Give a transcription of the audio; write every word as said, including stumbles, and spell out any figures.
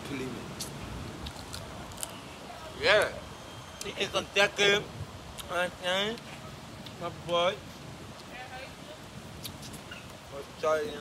believe me. Yeah. It's on Tekken. Okay. My boy. What's